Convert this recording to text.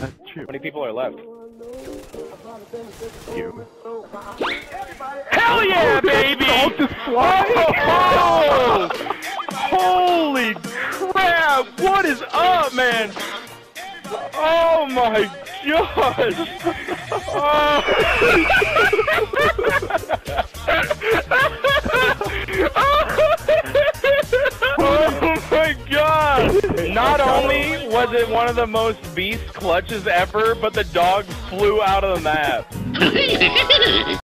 How many people are left? You. Hell yeah, baby! Don't just fly. Oh! Holy crap! What is up, man? Oh my gosh! Oh, oh my god! Not only was it one of the most beast clutches ever, but the dog flew out of the map.